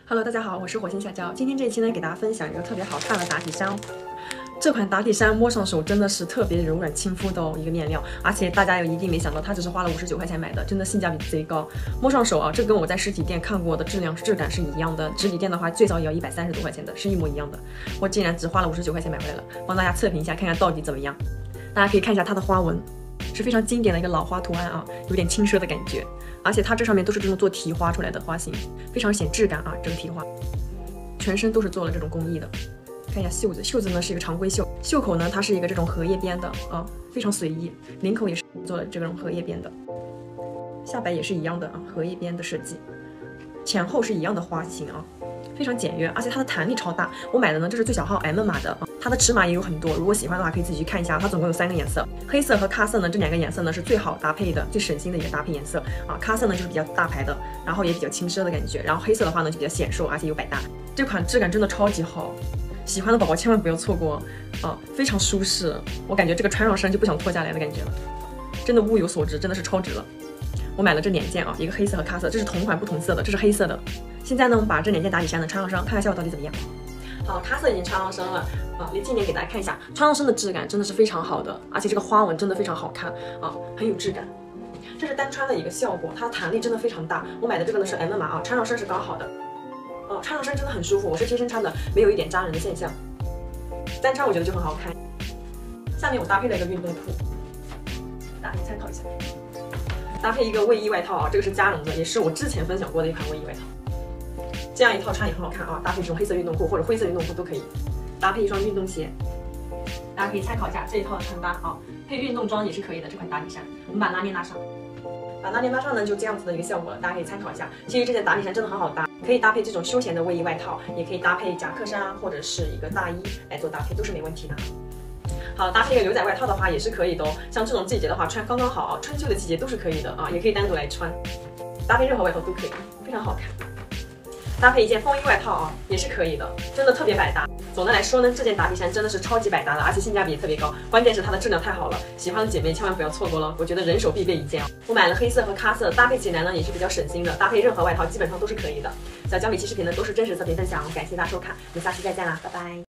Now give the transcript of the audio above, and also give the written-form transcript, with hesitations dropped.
Hello， 大家好，我是火星小娇。今天这一期呢，给大家分享一个特别好看的打底衫。这款打底衫摸上手真的是特别柔软亲肤的一个面料，而且大家一定没想到，它只是花了59块钱买的，真的性价比贼高。摸上手啊，这跟我在实体店看过的质感是一样的，实体店的话最少也要130多块钱的，是一模一样的。我竟然只花了59块钱买回来了，帮大家测评一下，看看到底怎么样。大家可以看一下它的花纹，是非常经典的一个老花图案啊，有点轻奢的感觉。而且它这上面都是这种做提花出来的花型，非常显质感啊，这个提花。全身都是做了这种工艺的。看一下袖子，袖子呢是一个常规袖，袖口呢它是一个这种荷叶边的啊，非常随意。领口也是做了这种荷叶边的，下摆也是一样的啊，荷叶边的设计，前后是一样的花型啊，非常简约，而且它的弹力超大。我买的呢这是最小号 M 码的啊，它的尺码也有很多，如果喜欢的话可以自己去看一下。它总共有3个颜色，黑色和咖色呢这2个颜色呢是最好搭配的，最省心的一个搭配颜色啊。咖色呢就是比较大牌的，然后也比较轻奢的感觉，然后黑色的话呢就比较显瘦，而且有百搭。这款质感真的超级好。喜欢的宝宝千万不要错过啊，非常舒适，我感觉这个穿上身就不想脱下来的感觉了，真的物有所值，真的是超值了。我买了这2件啊，一个黑色和咖色，这是同款不同色的，这是黑色的。现在呢，我们把这2件打底衫呢穿上身，看看效果到底怎么样。好，咖色已经穿上身了啊，离近点给大家看一下，穿上身的质感真的是非常好的，而且这个花纹真的非常好看啊，很有质感。这是单穿的一个效果，它的弹力真的非常大。我买的这个呢是 M 码啊，穿上身是刚好的。穿上身真的很舒服，我是贴身穿的，没有一点扎人的现象。单穿我觉得就很好看。下面我搭配了一个运动裤，大家可以参考一下。搭配一个卫衣外套啊，这个是加绒的，也是我之前分享过的一款卫衣外套。这样一套穿也很好看啊，搭配这种黑色运动裤或者灰色运动裤都可以。搭配一双运动鞋，大家可以参考一下这一套的穿搭啊，配运动装也是可以的。这款打底衫，我们把拉链拉上。把拉链拉上呢，就这样子的一个效果了，大家可以参考一下。其实这件打底衫真的很好搭，可以搭配这种休闲的卫衣外套，也可以搭配夹克衫啊，或者是一个大衣来做搭配，都是没问题的。好，搭配一个牛仔外套的话也是可以的哦，像这种季节的话穿刚刚好啊，春秋的季节都是可以的啊，也可以单独来穿，搭配任何外套都可以，非常好看。搭配一件风衣外套啊，也是可以的，真的特别百搭。总的来说呢，这件打底衫真的是超级百搭的，而且性价比也特别高，关键是它的质量太好了，喜欢的姐妹千万不要错过了，我觉得人手必备一件。我买了黑色和咖色，搭配起来呢也是比较省心的，搭配任何外套基本上都是可以的。小娇每期视频呢都是真实测评分享，感谢大家收看，我们下期再见啦，拜拜。